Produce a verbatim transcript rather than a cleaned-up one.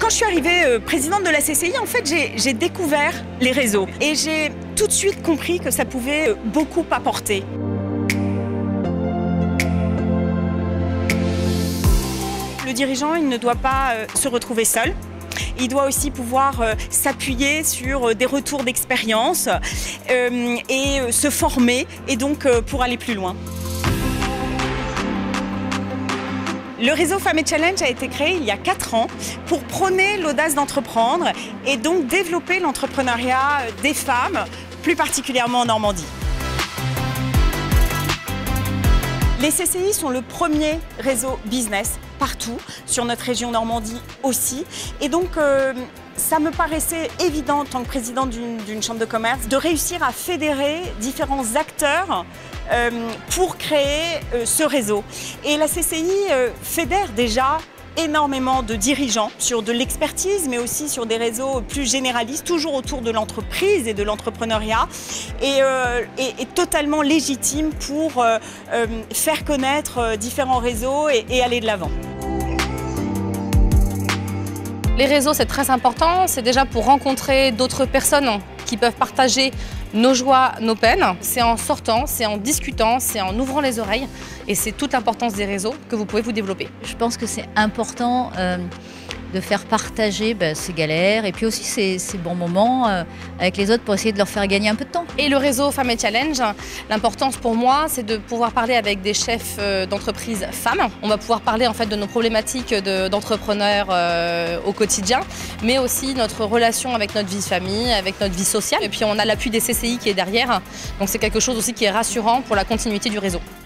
Quand je suis arrivée euh, présidente de la C C I, en fait, j'ai découvert les réseaux et j'ai tout de suite compris que ça pouvait beaucoup apporter. Le dirigeant, il ne doit pas euh, se retrouver seul. Il doit aussi pouvoir euh, s'appuyer sur euh, des retours d'expérience euh, et euh, se former, et donc euh, pour aller plus loin. Le réseau Femmes et Challenge a été créé il y a quatre ans pour prôner l'audace d'entreprendre et donc développer l'entrepreneuriat des femmes, plus particulièrement en Normandie. Les C C I sont le premier réseau business partout, sur notre région Normandie aussi. Et donc, euh, ça me paraissait évident, en tant que présidente d'une chambre de commerce, de réussir à fédérer différents acteurs euh, pour créer euh, ce réseau. Et la C C I euh, fédère déjà énormément de dirigeants sur de l'expertise, mais aussi sur des réseaux plus généralistes, toujours autour de l'entreprise et de l'entrepreneuriat, et, euh, et, et totalement légitime pour euh, euh, faire connaître euh, différents réseaux et, et aller de l'avant. Les réseaux, c'est très important. C'est déjà pour rencontrer d'autres personnes qui peuvent partager nos joies, nos peines. C'est en sortant, c'est en discutant, c'est en ouvrant les oreilles. Et c'est toute l'importance des réseaux que vous pouvez vous développer. Je pense que c'est important euh, de faire partager bah, ces galères et puis aussi ces, ces bons moments euh, avec les autres pour essayer de leur faire gagner un peu de temps. Et le réseau Femmes et Challenge, l'importance pour moi, c'est de pouvoir parler avec des chefs d'entreprise femmes. On va pouvoir parler en fait de nos problématiques d'entrepreneurs euh, au quotidien, mais aussi notre relation avec notre vie de famille, avec notre vie sociale. Et puis on a l'appui des C C I qui est derrière, donc c'est quelque chose aussi qui est rassurant pour la continuité du réseau.